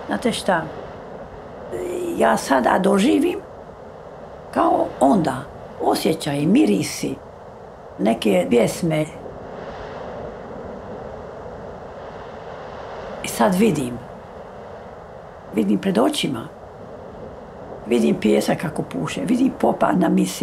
Znate šta, ja sada doživim kao onda osjećaj, mirisi, neke pjesme. I sad vidim pred očima, vidim pjesak kako puše, vidim popa na misi.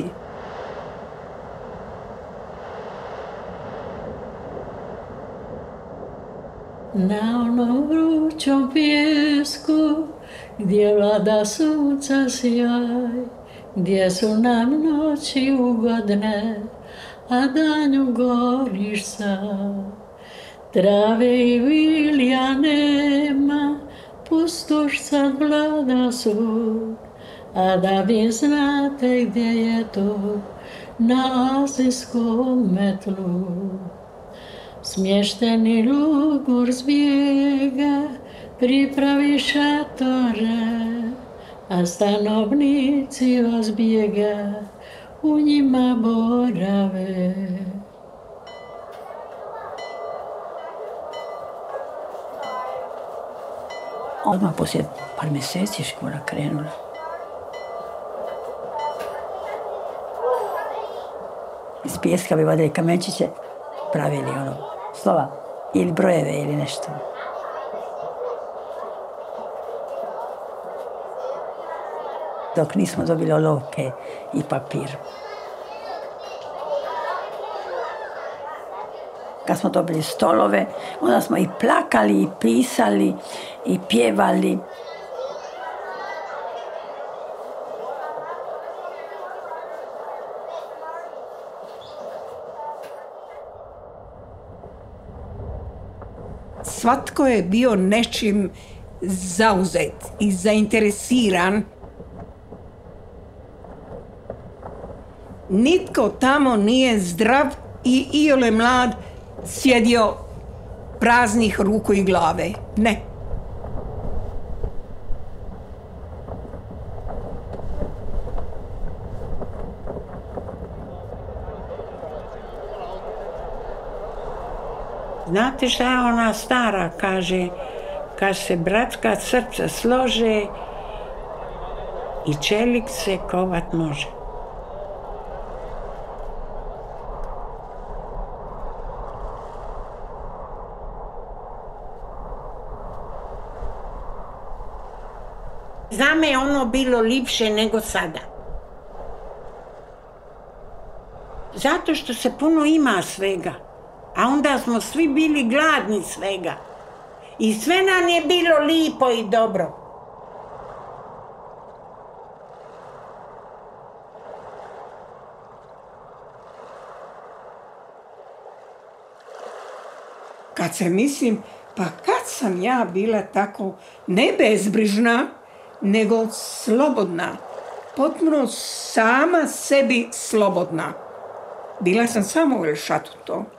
Na onom vrućom pijesku, gdje vlada sunca sjaj, gdje su nam noći ugodne, a danju goriš sam. Trave i vilja nema, pustoš sad vlada sud, a da vi znate gdje je to, na azijskom tlu. Smješteni lugor zbjega, pripravi šatore, a stanovnici vas bijega, u njima borave. Odmah poslije par mjeseci škola krenula. Iz pijeska bi vadili kamenčiće, pravili slova ili brojeve ili nešto. Dok nismo dobili olovke i papir. Kad smo dobili stolove, onda smo i plakali, i pisali, i pjevali. Svatko je bio nečim zauzet i zainteresiran. Nitko tamo nije zdrav i iole mlad sjedio praznih ruku i glave. Ne. Znate šta ona stara kaže? Kad se bratska srca slože i čelik se kovat može. Za me je ono bilo lipše nego sada. Zato što se puno ima svega. A onda smo svi bili gladni svega. I sve nam je bilo lipo i dobro. Kad se mislim, pa kad sam ja bila tako ne bezbrižna, nego slobodna. Potpuno sama sebi slobodna. Bila sam samo u Elšatu to.